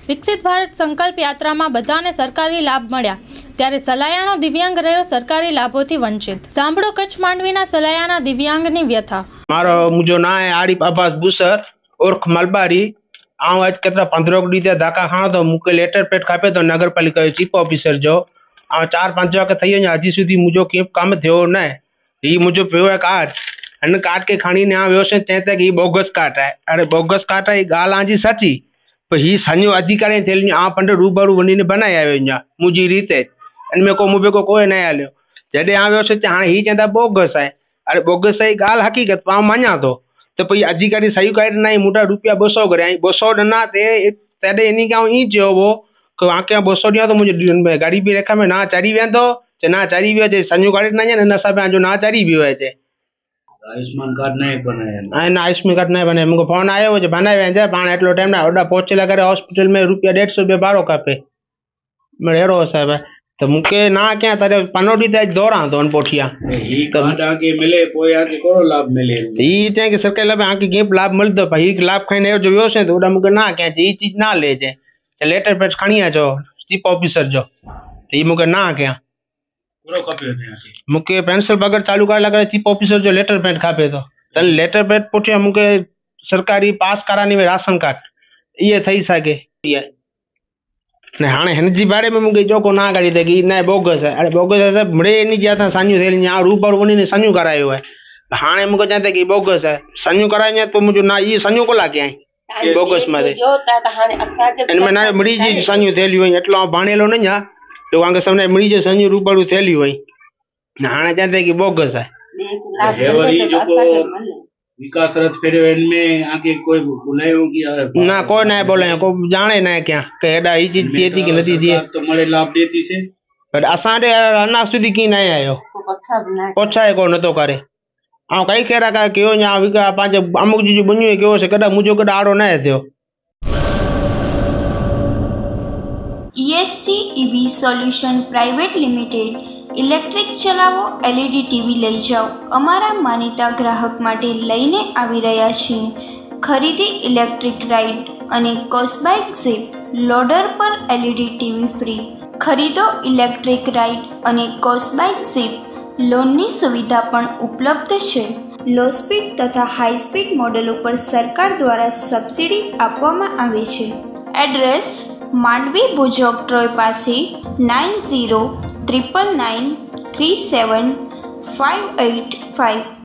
વિકસિત ભારત સંકલ્પ યાત્રામાં બધાને સરકારી લાભ મળ્યા, ત્યારે સલાયાનો દિવ્યાંગ રહ્યો સરકારી લાભોથી વંચિત। સાંભળો કચ્છ માંડવીના સલાયાના દિવ્યાંગની વ્યથા। मारो मुझो ना है आरिफ अब्बास बुसर उर्फ मलबारी। आऊं आज केतरा 15 डी ते धाका खाणो तो मुके लेटर पेड खापे तो नगर पालिका चीफ ऑफिसर जो आ 4-5 वाके थई वञा हजी सुधी मुझो के काम थियो न। ई मुझो पियो है कार्ड अन कार्ड के खाणी ने आ व्यवस्था चेते कि बोगस कार्ड है। अरे बोगस कार्ड है गाल आजी सची पर ही सन्यो अधिकारी थेली आ पंड रूबरू वनी ने बनाया वञा मुजी रीते इन में को मुबे को कोई न आलियो जडे आ व्यवस्था हाणे ही चेता बोगस है। अरे बोगस है गाल हकीकत पा मान्या तो पई अधिकारी सही कार्ड नहीं मुटा रुपया 200 करे 200 डना ते तेडे इनी का ई जो वो कि आके 200 दिया तो मुझे गाड़ी भी रेखा में ना चढ़ी वे तो ना चढ़ी वे जे संजू कार्ड ना न सब जो ना चढ़ी भी है जे आयुष्मान कार्ड नहीं बनाया ना आयुष्मान कार्ड नहीं बने मुझे फोन आयो जे बनावे जे पाण एटलो टाइम ना ओडा पहुंचेला करे हॉस्पिटल में रुपया 150 रुपया बारो कापे मैं हेरो साहब तो मुके ना क्या तारे 15 दी ते दौरा तो पोठिया ही कार्ड आके मिले कोई आके कोरो लाभ मिले ई चे कि सरकार लाभ आके के लाभ मिलतो भाई लाभ खाने जो व्यवस्था तो ओडा मुके ना क्या ई चीज ना ले जे लेटर पेड खणिया जो चीफ ऑफिसर जो तो ई मुके ना क्या पूरो खपे मुके पेंसिल बगर चालू कर लगा चीफ ऑफिसर जो लेटर पेड खापे तो तन लेटर पेड पोठिया मुके सरकारी पास करानी में राशन कार्ड ये थई सके ये ने हाने हनजी बारे में मुके जो को ना करी दे कि ना बोगस है। अरे बोगस है मड़े नी जा था सान्यू थेली या रूबर वनी ने सान्यू करायो है हाने मुके जाते कि बोगस है सान्यू कराया तो मुझे ना ये सान्यू को लागे आई बोगस में दे इन में ना मड़ी जी सान्यू थेली होई एटलो भाणेलो न जा तो आंगे सबने मड़ी जे सान्यू रूबरू थेली होई हाने जाते कि बोगस है। हेवरी जो को विकास रथ फेरे में आके कोई बुलायो कि ना कोई ना बोले को जाने ना क्या के एडा ई चीज थी कि नथी थी तो मळे लाभ देती से पर असाडे अना सुधी की नहीं आयो पोछा को नतो करे आ कई केरा का केयो न्या विका पांच अमुक जी बन्यो केयो से कदा मुजो कदा आड़ो ना थयो। ESG EV solution private limited electric ચલાવો LED ટીવી લઈ જાઓ અમારા માનીતા ગ્રાહક માટે લઈને આવી રહ્યા છીએ ખરીદી ઇલેક્ટ્રિક રાઇડ અને કોસ્બાઇક ઝીપ લોડર પર LED ટીવી ફ્રી ખરીદો ઇલેક્ટ્રિક રાઇડ અને કોસ્બાઇક ઝીપ લોનની સુવિધા પણ ઉપલબ્ધ છે લો સ્પીડ તથા હાઈ સ્પીડ મોડેલો પર સરકાર દ્વારા સબસિડી આપવામાં આવે છે। એડ્રેસ માંડવી ભુજોક ટ્રોય પાસે 9099937585।